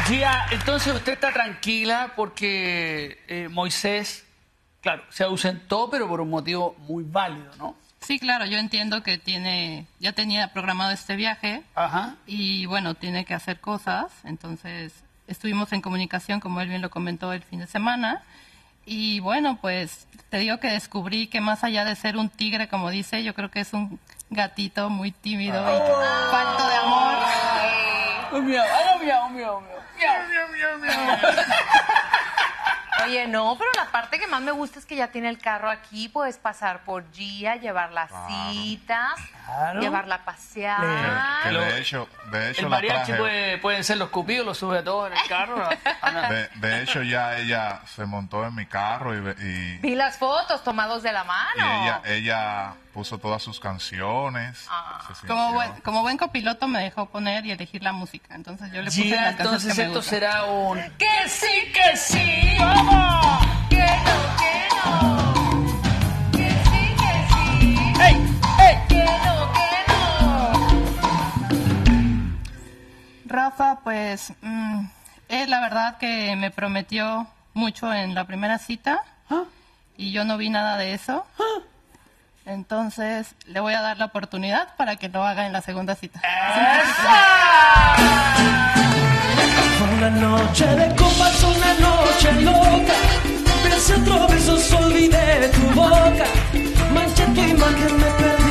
Gia, entonces usted está tranquila porque Moisés, claro, se ausentó, pero por un motivo muy válido, ¿no? Sí, claro, yo entiendo que ya tenía programado este viaje. Ajá. Y bueno, tiene que hacer cosas, entonces estuvimos en comunicación, como él bien lo comentó, el fin de semana. Y bueno, pues te digo que descubrí que más allá de ser un tigre, como dice, yo creo que es un gatito muy tímido y falto de amor. Miau, miau, miau, miau. Oye, no, pero la parte que más me gusta es que ya tiene el carro aquí, puedes pasar por Gia, llevar las citas, llevarla a pasear. De hecho, El mariachi pueden ser los cupidos, los sube todos en el carro. de hecho, ya ella se montó en mi carro y Vi las fotos tomados de la mano. ella puso todas sus canciones. Como buen copiloto me dejó poner y elegir la música, entonces yo le puse Gia, las canciones entonces que me esto gustan. será un... ¡Que sí, vamos! Que no, que no. Que sí. ¡Ey, ey! Que no. Rafa, pues, él la verdad que me prometió mucho en la primera cita y yo no vi nada de eso. Entonces, le voy a dar la oportunidad para que lo haga en la segunda cita. Fue una noche de copas, una noche loca. Besé otro beso, olvidé tu boca. Manché tu imagen, me perdí.